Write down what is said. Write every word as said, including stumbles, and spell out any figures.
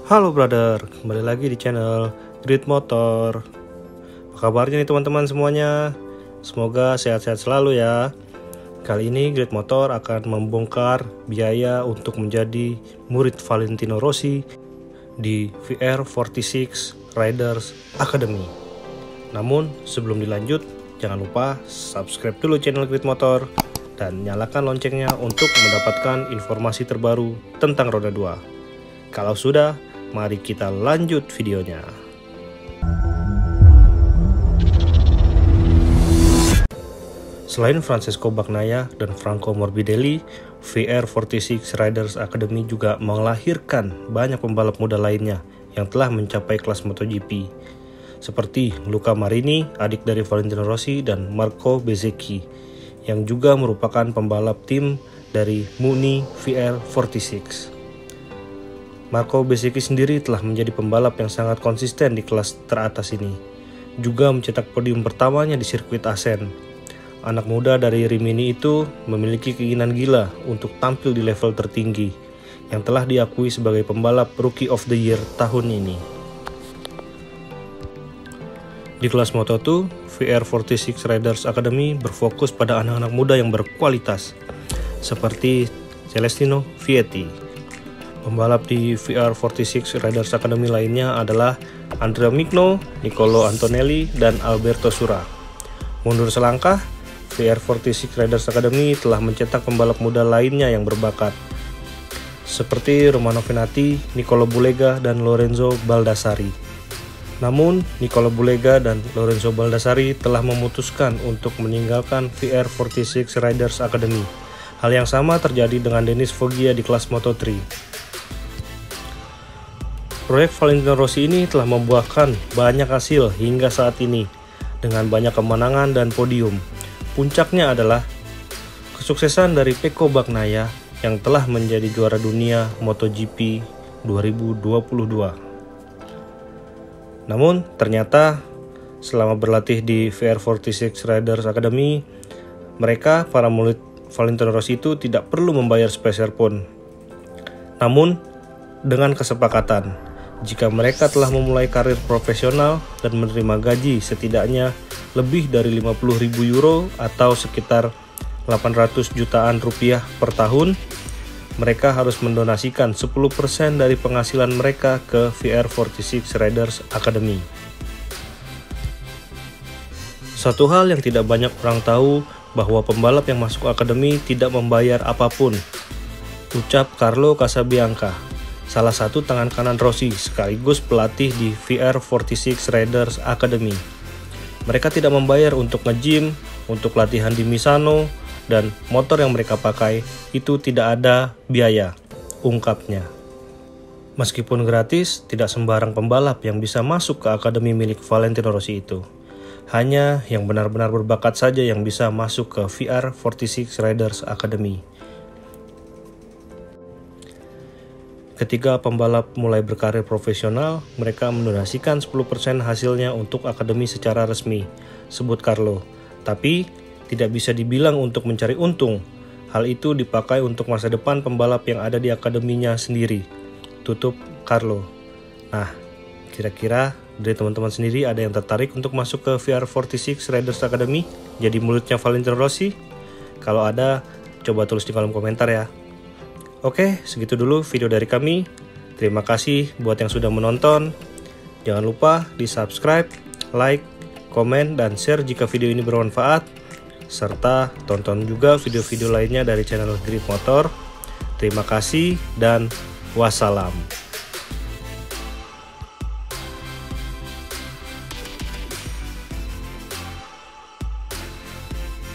Halo brother, kembali lagi di channel Grid Motor. Apa kabarnya nih teman-teman semuanya? Semoga sehat-sehat selalu ya. Kali ini Grid Motor akan membongkar biaya untuk menjadi murid Valentino Rossi di V R empat puluh enam Riders Academy. Namun sebelum dilanjut, jangan lupa subscribe dulu channel Grid Motor dan nyalakan loncengnya untuk mendapatkan informasi terbaru tentang roda dua. Kalau sudah, mari kita lanjut videonya. Selain Francesco Bagnaia dan Franco Morbidelli, V R empat puluh enam Riders Academy juga melahirkan banyak pembalap muda lainnya yang telah mencapai kelas MotoGP, seperti Luca Marini, adik dari Valentino Rossi, dan Marco Bezzecchi, yang juga merupakan pembalap tim dari Muni V R empat puluh enam. Marco Bezzecchi sendiri telah menjadi pembalap yang sangat konsisten di kelas teratas ini, juga mencetak podium pertamanya di sirkuit Assen. Anak muda dari Rimini itu memiliki keinginan gila untuk tampil di level tertinggi, yang telah diakui sebagai pembalap Rookie of the Year tahun ini. Di kelas Moto dua, V R empat puluh enam Riders Academy berfokus pada anak-anak muda yang berkualitas, seperti Celestino Vietti. Pembalap di V R empat puluh enam Riders Academy lainnya adalah Andrea Migno, Niccolò Antonelli, dan Alberto Sura. Mundur selangkah, V R empat puluh enam Riders Academy telah mencetak pembalap muda lainnya yang berbakat, seperti Romano Fenati, Niccolò Bulega, dan Lorenzo Baldassari. Namun, Niccolò Bulega dan Lorenzo Baldassari telah memutuskan untuk meninggalkan V R empat puluh enam Riders Academy. Hal yang sama terjadi dengan Denis Foggia di kelas Moto tiga. Proyek Valentino Rossi ini telah membuahkan banyak hasil hingga saat ini, dengan banyak kemenangan dan podium. Puncaknya adalah kesuksesan dari Pecco Bagnaia yang telah menjadi juara dunia MotoGP dua ribu dua puluh dua. Namun ternyata selama berlatih di V R empat puluh enam Riders Academy, mereka para murid Valentino Rossi itu tidak perlu membayar sepeser pun. Namun dengan kesepakatan, jika mereka telah memulai karir profesional dan menerima gaji setidaknya lebih dari lima puluh ribu euro atau sekitar delapan ratus jutaan rupiah per tahun, mereka harus mendonasikan sepuluh persen dari penghasilan mereka ke V R empat puluh enam Riders Academy. Satu hal yang tidak banyak orang tahu bahwa pembalap yang masuk akademi tidak membayar apapun, ucap Carlo Casabianca, salah satu tangan kanan Rossi sekaligus pelatih di V R empat puluh enam Riders Academy. Mereka tidak membayar untuk nge-gym, untuk latihan di Misano, dan motor yang mereka pakai itu tidak ada biaya, ungkapnya. Meskipun gratis, tidak sembarang pembalap yang bisa masuk ke akademi milik Valentino Rossi itu. Hanya yang benar-benar berbakat saja yang bisa masuk ke V R empat puluh enam Riders Academy. Ketika pembalap mulai berkarir profesional, mereka mendonasikan sepuluh persen hasilnya untuk akademi secara resmi, sebut Carlo. Tapi, tidak bisa dibilang untuk mencari untung. Hal itu dipakai untuk masa depan pembalap yang ada di akademinya sendiri, tutup Carlo. Nah, kira-kira dari teman-teman sendiri ada yang tertarik untuk masuk ke V R empat puluh enam Riders Academy, jadi muridnya Valentino Rossi? Kalau ada, coba tulis di kolom komentar ya. Oke, segitu dulu video dari kami. Terima kasih buat yang sudah menonton. Jangan lupa di subscribe, like, komen, dan share jika video ini bermanfaat. Serta tonton juga video-video lainnya dari channel Grid Motor. Terima kasih dan wassalam.